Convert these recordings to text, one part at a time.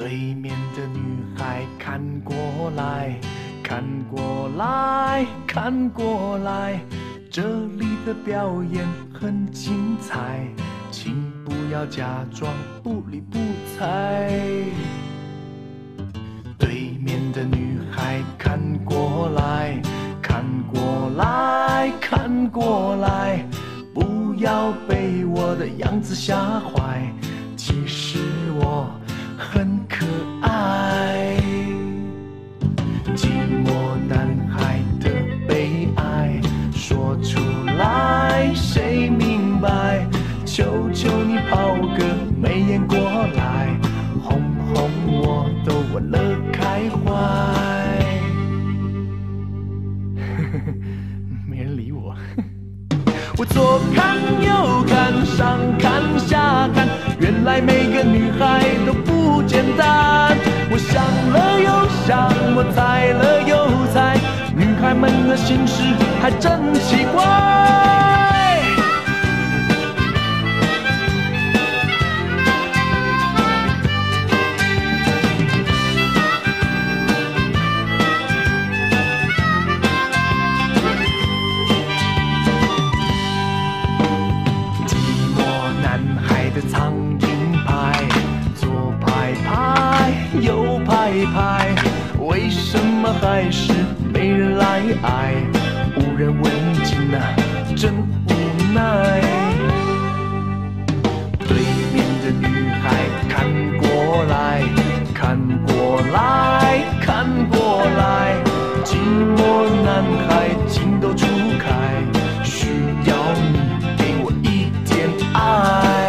对面的女孩看过来，看过来，看过来，这里的表演很精彩，请不要假装不理不睬。对面的女孩看过来，看过来，看过来，不要被我的样子吓坏，其实我很可爱。寂寞男孩的悲哀说出来谁明白，求求你抛个媚眼过来，哄哄我都玩乐开怀。没人理我。我左看右看上看下看，原来每个女孩都不简单。我想了又想，我猜了又猜，女孩们的心事还真奇怪。苍蝇拍，左拍拍，右拍拍，为什么还是没人来爱？无人问津啊，真无奈。对面的女孩看过来，看过来，看过来，寂寞男孩情窦初开，需要你给我一点爱。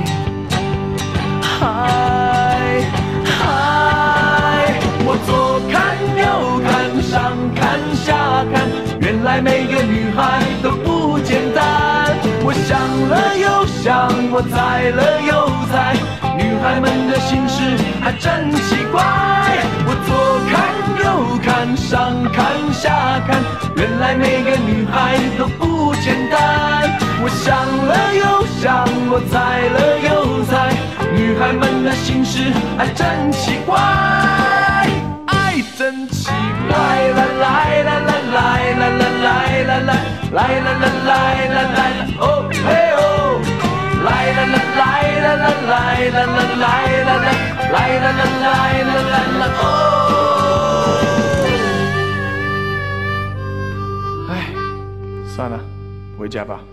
我左看右看上看下看，原来每个女孩都不简单。我想了又想，我猜了又猜，女孩们的心事还真奇怪。我左看右看上看下看，原来每个女孩都不简单。我想了又想，我猜了又猜，女孩们的心事还真奇怪，爱真奇怪。啦啦啦啦啦啦啦啦啦啦啦啦啦啦啦啦，哦嘿哦，来啦啦来啦啦来啦啦来啦啦来啦啦来啦啦啦哦。哎，算了，回家吧。